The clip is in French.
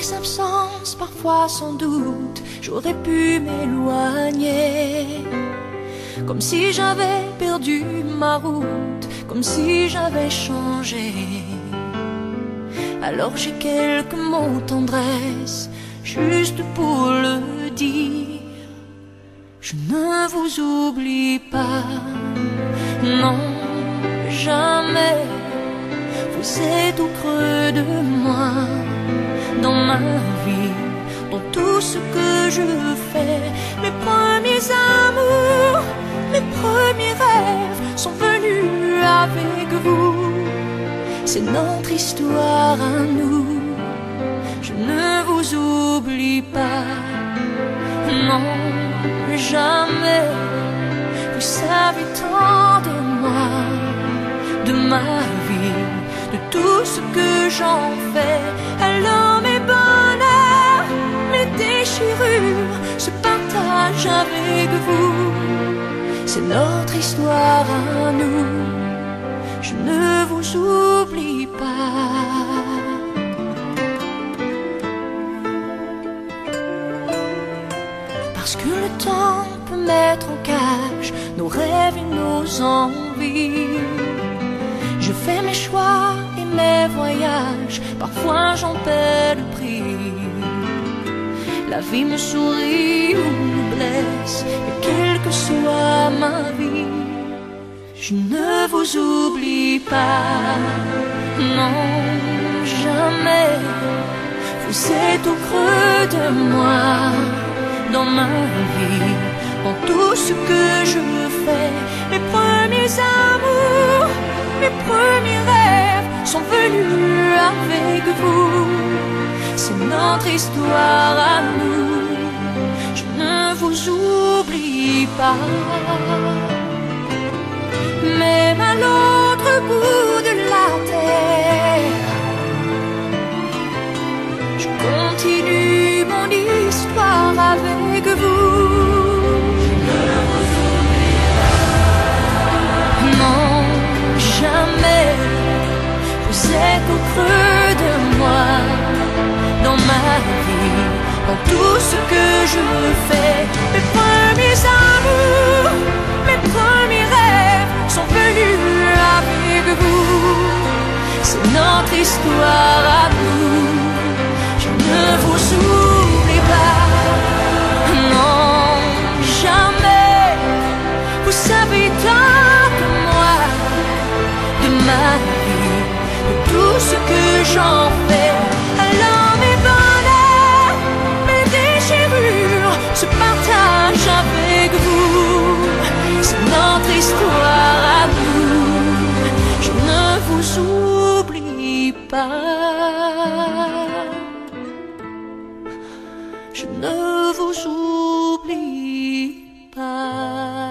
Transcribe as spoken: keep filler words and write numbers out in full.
tes absences, parfois sans doute, j'aurais pu m'éloigner. Comme si j'avais perdu ma route, comme si j'avais changé. Alors j'ai quelques mots tendresse, juste pour le dire. Je ne vous oublie pas, non, jamais. Vous êtes au creux de moi, dans ma vie, dans tout ce que je fais. Mes premiers amours, mes premiers rêves sont venus avec vous. C'est notre histoire à nous. Je ne vous oublie pas, non, jamais. Vous savez tant de moi, de ma vie, de tout ce que j'en fais. Alors mes bonheurs, mes déchirures se partagent avec vous. C'est notre histoire à nous. Je ne vous oublie pas. Parce que le temps peut mettre en cage nos rêves et nos envies. Je fais mes choix et mes voyages, parfois j'en paie le prix. La vie me sourit ou me blesse, et quelle que soit ma vie, je ne vous oublie pas, non, jamais. Vous êtes au creux de moi, dans ma vie, dans tout ce que je fais. Mes premiers amours, mes premiers rêves sont venus avec vous. C'est notre histoire à nous. Je ne vous oublie pas. Même à l'autre bout de la terre, je continue mon histoire avec vous. Je ne vous oublie pas. Non, jamais. Vous êtes au creux de moi, dans ma vie, dans tout ce que je fais. Mes premiers amours, mes premiers rêves sont venus avec vous. C'est notre histoire à nous. Je ne vous oublie pas, non, jamais. Vous savez tant de moi, de ma vie, de tout ce que j'en fais. Alors mes bonheurs, mes déchirures se partagent avec vous. C'est notre histoire à nous. Je ne vous oublie pas. Je ne vous oublie pas.